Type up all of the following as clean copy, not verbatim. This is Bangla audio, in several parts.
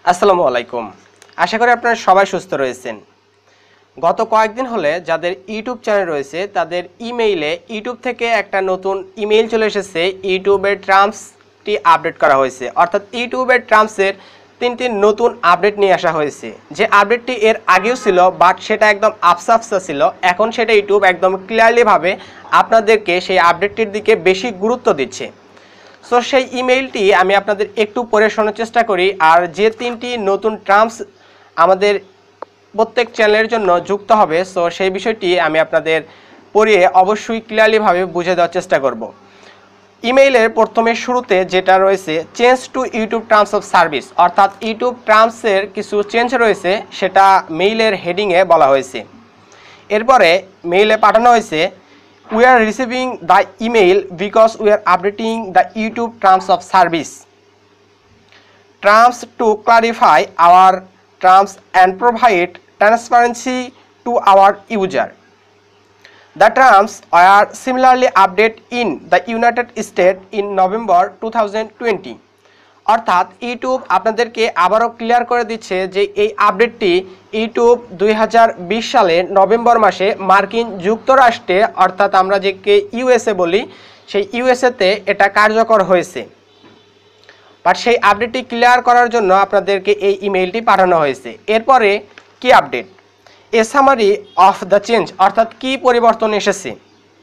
আসসালামু আলাইকুম। আশা করি আপনারা সবাই সুস্থ রয়েছেন। গত কয়েকদিন হলে যাদের ইউটিউব চ্যানেল রয়েছে তাদের ইমেইলে ইউটিউব থেকে একটা নতুন ইমেইল চলে এসেছে। ইউটিউবের টার্মসটি আপডেট করা হয়েছে, অর্থাৎ ইউটিউবের টার্মসের তিনটি নতুন আপডেট নিয়ে আসা হয়েছে। যে আপডেটটি এর আগেও ছিল, বাট সেটা একদম আফসা ছিল। এখন সেটা ইউটিউব একদম ক্লিয়ারলিভাবে আপনাদেরকে সেই আপডেটটির দিকে বেশি গুরুত্ব দিচ্ছে। সো সেই ইমেইলটি আমি আপনাদের একটু পড়ে শোনার চেষ্টা করি। আর যে তিনটি নতুন টার্মস আমাদের প্রত্যেক চ্যানেলের জন্য যুক্ত হবে, সো সেই বিষয়টি আমি আপনাদের পড়িয়ে অবশ্যই ক্লিয়ারলিভাবে বুঝে দেওয়ার চেষ্টা করব। ইমেইলের প্রথমে শুরুতে যেটা রয়েছে, change to YouTube terms of service, অর্থাৎ ইউটিউব টার্মসের কিছু চেঞ্জ রয়েছে, সেটা মেইলের হেডিংয়ে বলা হয়েছে। এরপরে মেইলে পাঠানো হয়েছে, we are receiving the email because we are updating the YouTube terms of service. Terms to clarify our terms and provide transparency to our user. The terms are similarly updated in the United States in November 2020. অর্থাৎ ইউটিউব আপনাদেরকে আবারও ক্লিয়ার করে দিচ্ছে যে এই আপডেটটি ইউটিউব 2020 সালের নভেম্বর মাসে মার্কিন যুক্তরাষ্ট্রে, অর্থাৎ আমরা যেকে ইউএসএ বলি, সেই ইউএসএতে এটা কার্যকর হয়েছে। বাট সেই আপডেটটি ক্লিয়ার করার জন্য আপনাদেরকে এই ইমেইলটি পাঠানো হয়েছে। এরপরে কি update, a summary of the change, অর্থাৎ কি পরিবর্তন এসেছে।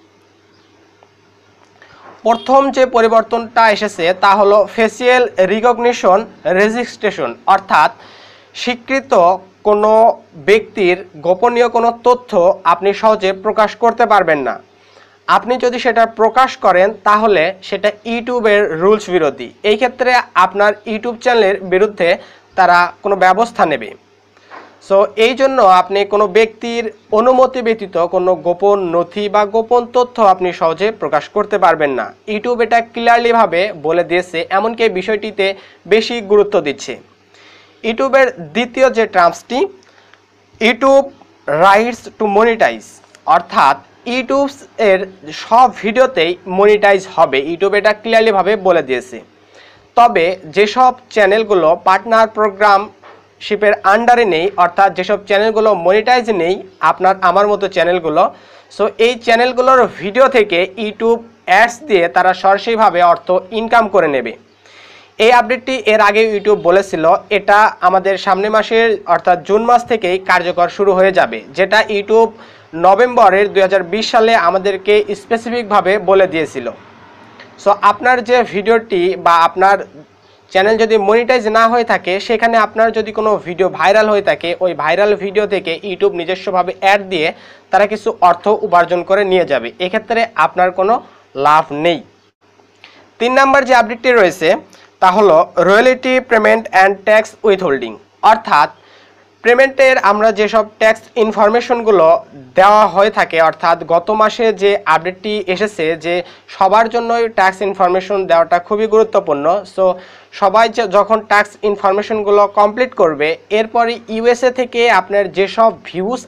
প্রথম যে পরিবর্তনটা এসেছে তা হলো ফেসিয়াল রিকগনিশন রেজিস্ট্রেশন, অর্থাৎ স্বীকৃত কোনো ব্যক্তির গোপনীয় কোনো তথ্য আপনি সহজে প্রকাশ করতে পারবেন না। আপনি যদি সেটা প্রকাশ করেন তাহলে সেটা ইউটিউবের রুলস বিরোধী। এই ক্ষেত্রে আপনার ইউটিউব চ্যানেলের বিরুদ্ধে তারা কোনো ব্যবস্থা নেবে। সো এই জন্য আপনি কোনো ব্যক্তির অনুমতি ব্যতীত কোনো গোপন নথি বা গোপন তথ্য আপনি সহজে প্রকাশ করতে পারবেন না। ইউটিউব এটা ক্লিয়ারলিভাবে বলে দিয়েছে, এমনকি বিষয়টিতে বেশি গুরুত্ব দিচ্ছে। ইউটিউবের দ্বিতীয় যে টার্মসটি, ইউটিউব রাইটস টু মনিটাইজ, অর্থাৎ ইউটিউব এর সব ভিডিওতেই মনিটাইজ হবে। ইউটিউব এটা ক্লিয়ারলিভাবে বলে দিয়েছে। তবে যেসব চ্যানেলগুলো পার্টনার প্রোগ্রাম শিপের আন্ডারে নেই, অর্থাৎ যেসব চ্যানেলগুলো মনিটাইজ নেই, আপনার আমার মতো চ্যানেলগুলো, সো এই চ্যানেলগুলোর ভিডিও থেকে ইউটিউব অ্যাডস দিয়ে তারা সরাসরিভাবে অর্থ ইনকাম করে নেবে। এই আপডেটটি এর আগে ইউটিউব বলেছিল এটা আমাদের সামনে মাসের অর্থাৎ জুন মাস থেকেই কার্যকর শুরু হয়ে যাবে, যেটা ইউটিউব নভেম্বরের 2020 সালে আমাদেরকে স্পেসিফিকভাবে বলে দিয়েছিল। সো আপনার যে ভিডিওটি বা আপনার চ্যানেল যদি মনিটাইজ না হয়ে থাকে, সেখানে আপনার যদি কোনো ভিডিও ভাইরাল হয়ে থাকে, ওই ভাইরাল ভিডিও থেকে ইউটিউব নিজস্বভাবে অ্যাড দিয়ে তারা কিছু অর্থ উপার্জন করে নিয়ে যাবে। এক্ষেত্রে আপনার কোনো লাভ নেই। 3 নম্বর যে আপডেটটি রয়েছে তা হলো royalty payment and tax withholding, অর্থাৎ পেমেন্টের আমরা যেসব ট্যাক্স ইনফরমেশনগুলো দেওয়া হয়ে থাকে, অর্থাৎ গত মাসে যে আপডেটটি এসেছে যে সবার জন্যই ট্যাক্স ইনফরমেশন দেওয়াটা খুবই গুরুত্বপূর্ণ। সো সবাই যখন ট্যাক্স ইনফরমেশনগুলো কমপ্লিট করবে, এরপরে ইউএসএ থেকে আপনার যেসব ভিউজ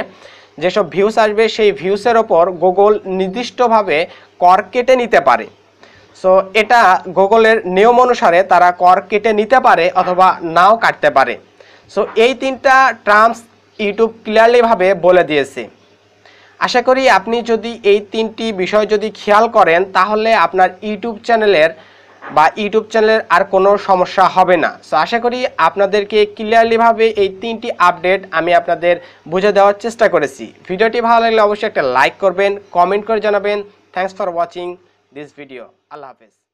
আসবে সেই ভিউসের ওপর গুগল নির্দিষ্টভাবে কর কেটে নিতে পারে। সো এটা গুগলের নিয়ম অনুসারে তারা কর কেটে নিতে পারে অথবা নাও কাটতে পারে। সো এই তিনটা টার্মস ইউটিউব ক্লিয়ারলিভাবে বলে দিয়েছে। আশা করি আপনি যদি এই তিনটি বিষয় যদি খেয়াল করেন তাহলে আপনার ইউটিউব চ্যানেলের আর কোনো সমস্যা হবে না। সো আশা করি আপনাদেরকে ক্লিয়ারলিভাবে এই তিনটি আপডেট আমি আপনাদের বুঝে দেওয়ার চেষ্টা করেছি। ভিডিওটি ভালো লাগলে অবশ্যই একটা লাইক করবেন, কমেন্ট করে জানাবেন। Thanks for watching this video. আল্লাহ হাফেজ।